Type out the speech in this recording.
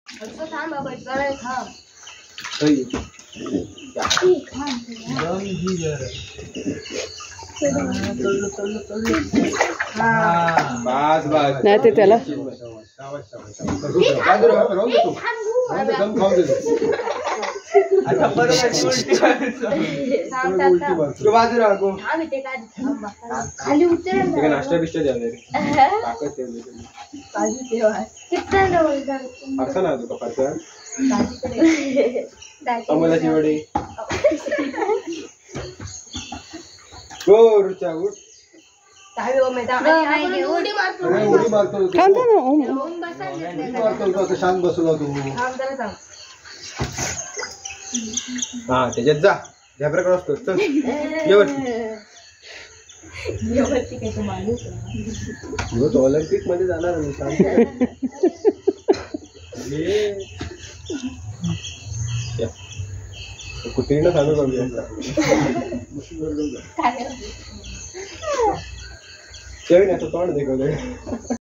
असं थांब बाबा इकडे थांब. नाही ते त्याला खाली उतर नाश्ता बिष्टा द्यावे फारसा ना तुका फारसा अमोलाची वडी गोरुचा उठ उडी मारतो थांब मारतो शांत बसलो तू. हा त्याच्यात जा झॅब्रा क्रॉस कर चल ऑलिम्पिक मध्ये जाणार मी कुठे सांगू तोंड देखवलं